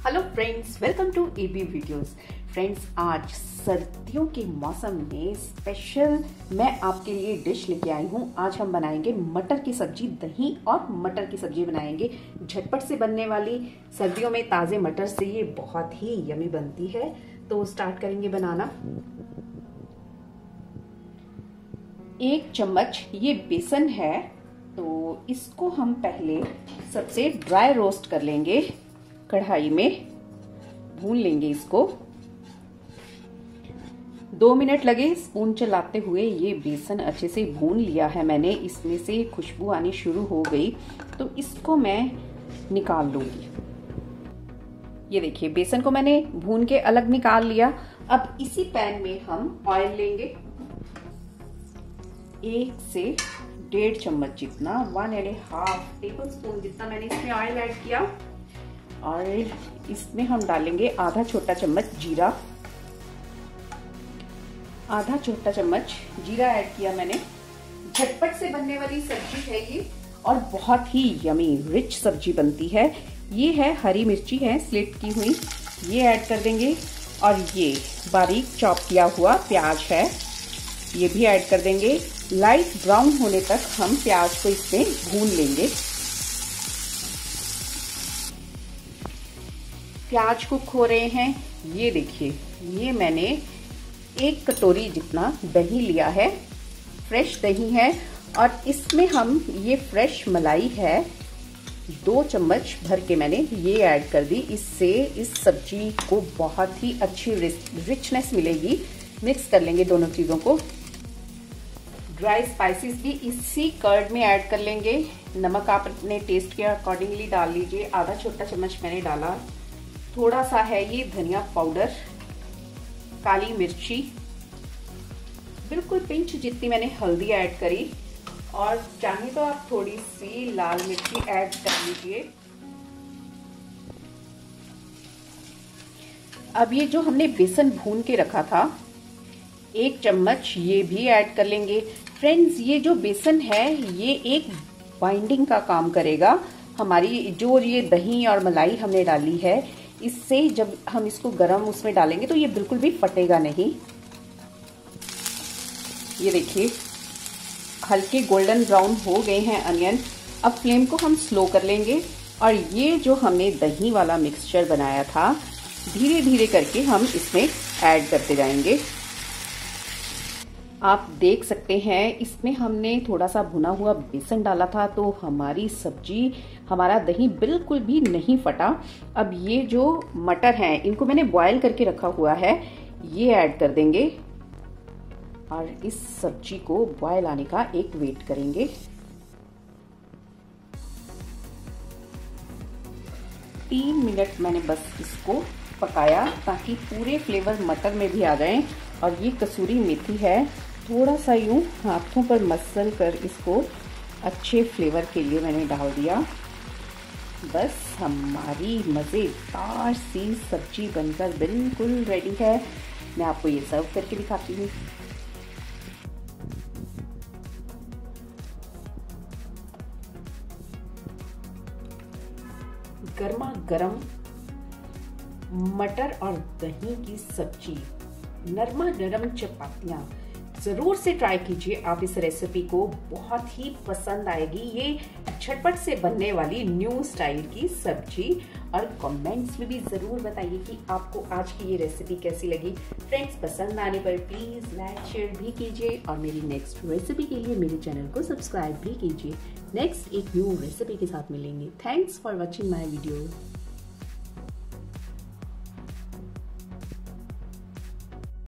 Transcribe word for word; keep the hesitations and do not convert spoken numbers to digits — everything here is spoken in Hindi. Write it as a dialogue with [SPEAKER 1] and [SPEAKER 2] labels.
[SPEAKER 1] Hello friends, welcome to AB videos. Friends, आज सर्दियों के मौसम में स्पेशल मैं आपके लिए डिश लेके आई हूँ। आज हम बनाएंगे मटर की सब्जी, दही और मटर की सब्जी बनाएंगे। झटपट से बनने वाली, सर्दियों में ताज़े मटर से ये बहुत ही यमी बनती है। तो स्टार्ट करेंगे बनाना। एक चम्मच ये बेसन है, तो इसको हम पहले सबसे ड्राई रोस्ट कर लेंगे। कढ़ाई में भून लेंगे इसको। दो मिनट लगे स्पून चलाते हुए। ये बेसन अच्छे से भून लिया है मैंने, इसमें से खुशबू आनी शुरू हो गई, तो इसको मैं निकाल लूंगी। ये देखिए, बेसन को मैंने भून के अलग निकाल लिया। अब इसी पैन में हम ऑयल लेंगे, एक से डेढ़ चम्मच जितना, one and half tablespoon जितना मैंने इसमें ऑयल ऐड किया। और इसमें हम डालेंगे आधा छोटा चम्मच जीरा। आधा छोटा चम्मच जीरा ऐड किया मैंने। झटपट से बनने वाली सब्जी है ये और बहुत ही यमी रिच सब्जी बनती है। ये है हरी मिर्ची है स्लिट की हुई, ये ऐड कर देंगे। और ये बारीक चॉप किया हुआ प्याज है, ये भी ऐड कर देंगे। लाइट ब्राउन होने तक हम प्याज को इसमें भून लेंगे। प्याज को खो रहे हैं। ये देखिए, ये मैंने एक कटोरी जितना दही लिया है, फ्रेश दही है। और इसमें हम ये फ्रेश मलाई है, दो चम्मच भर के मैंने ये ऐड कर दी। इससे इस सब्जी को बहुत ही अच्छी रिचनेस मिलेगी। मिक्स कर लेंगे दोनों चीज़ों को। ड्राई स्पाइसेस भी इसी कर्ड में ऐड कर लेंगे। नमक आप अपने टेस्ट के अकॉर्डिंगली डाल लीजिए। आधा छोटा चम्मच मैंने डाला। थोड़ा सा है ये धनिया पाउडर, काली मिर्ची, बिल्कुल पिंच जितनी मैंने हल्दी ऐड करी। और चाहे तो आप थोड़ी सी लाल मिर्ची ऐड कर लीजिए। अब ये जो हमने बेसन भून के रखा था, एक चम्मच ये भी ऐड कर लेंगे। फ्रेंड्स, ये जो बेसन है ये एक बाइंडिंग का काम करेगा। हमारी जो ये दही और मलाई हमने डाली है, इससे जब हम इसको गरम उसमें डालेंगे तो ये बिल्कुल भी फटेगा नहीं। ये देखिए, हल्के गोल्डन ब्राउन हो गए हैं अनियन। अब फ्लेम को हम स्लो कर लेंगे और ये जो हमने दही वाला मिक्सचर बनाया था, धीरे धीरे करके हम इसमें ऐड करते जाएंगे। आप देख सकते हैं, इसमें हमने थोड़ा सा भुना हुआ बेसन डाला था, तो हमारी सब्जी, हमारा दही बिल्कुल भी नहीं फटा। अब ये जो मटर हैं, इनको मैंने बॉयल करके रखा हुआ है, ये ऐड कर देंगे। और इस सब्जी को बॉयल आने का एक वेट करेंगे। तीन मिनट मैंने बस इसको पकाया ताकि पूरे फ्लेवर मटर में भी आ जाएं। और ये कसूरी मेथी है, थोड़ा सा यूं हाथों पर मसल कर इसको अच्छे फ्लेवर के लिए मैंने डाल दिया। बस हमारी मज़ेदार सी सब्जी बनकर बिल्कुल रेडी है। मैं आपको ये सर्व करके दिखाती हूँ। गर्मा गर्म मटर और दही की सब्जी, नरमा नरम चपातियाँ, ज़रूर से ट्राई कीजिए आप इस रेसिपी को, बहुत ही पसंद आएगी। ये झटपट से बनने वाली न्यू स्टाइल की सब्जी। और कमेंट्स में भी ज़रूर बताइए कि आपको आज की ये रेसिपी कैसी लगी। फ्रेंड्स, पसंद आने पर प्लीज़ लाइक शेयर भी कीजिए और मेरी नेक्स्ट रेसिपी के लिए मेरे चैनल को सब्सक्राइब भी कीजिए। नेक्स्ट एक न्यू रेसिपी के साथ मिलेंगे। Thanks for watching my video.